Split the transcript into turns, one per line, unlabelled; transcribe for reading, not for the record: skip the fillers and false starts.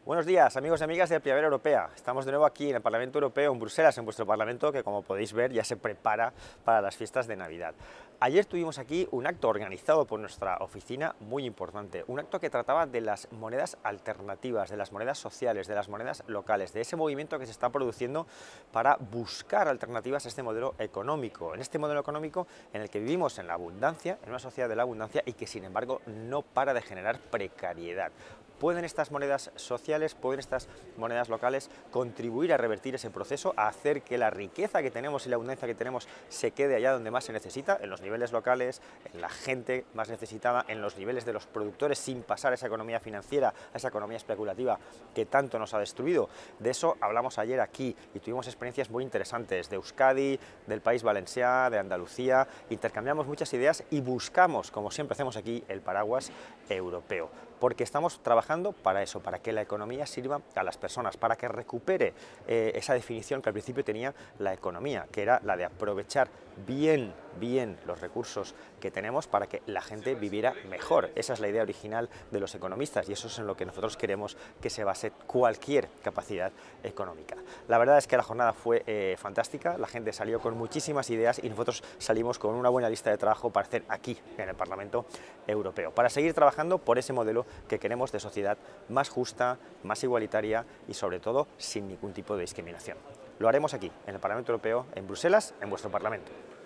Buenos días, amigos y amigas de Primavera Europea. Estamos de nuevo aquí en el Parlamento Europeo, en Bruselas, en vuestro Parlamento, que como podéis ver ya se prepara para las fiestas de Navidad. Ayer tuvimos aquí un acto organizado por nuestra oficina muy importante, un acto que trataba de las monedas alternativas, de las monedas sociales, de las monedas locales, de ese movimiento que se está produciendo para buscar alternativas a este modelo económico, en este modelo económico en el que vivimos en la abundancia, en una sociedad de la abundancia y que sin embargo no para de generar precariedad. ¿Pueden estas monedas sociales, pueden estas monedas locales contribuir a revertir ese proceso, a hacer que la riqueza que tenemos y la abundancia que tenemos se quede allá donde más se necesita, en los niveles locales, en la gente más necesitada, en los niveles de los productores, sin pasar a esa economía financiera, a esa economía especulativa que tanto nos ha destruido? De eso hablamos ayer aquí y tuvimos experiencias muy interesantes de Euskadi, del País Valencià, de Andalucía. Intercambiamos muchas ideas y buscamos, como siempre hacemos aquí, el paraguas europeo, porque estamos trabajando para eso, para que la economía sirva a las personas, para que recupere esa definición que al principio tenía la economía, que era la de aprovechar bien los recursos que tenemos para que la gente viviera mejor. Esa es la idea original de los economistas y eso es en lo que nosotros queremos que se base cualquier capacidad económica. La verdad es que la jornada fue fantástica, la gente salió con muchísimas ideas y nosotros salimos con una buena lista de trabajo para hacer aquí, en el Parlamento Europeo, para seguir trabajando por ese modelo que queremos de sociedad más justa, más igualitaria y sobre todo sin ningún tipo de discriminación. Lo haremos aquí, en el Parlamento Europeo, en Bruselas, en vuestro Parlamento.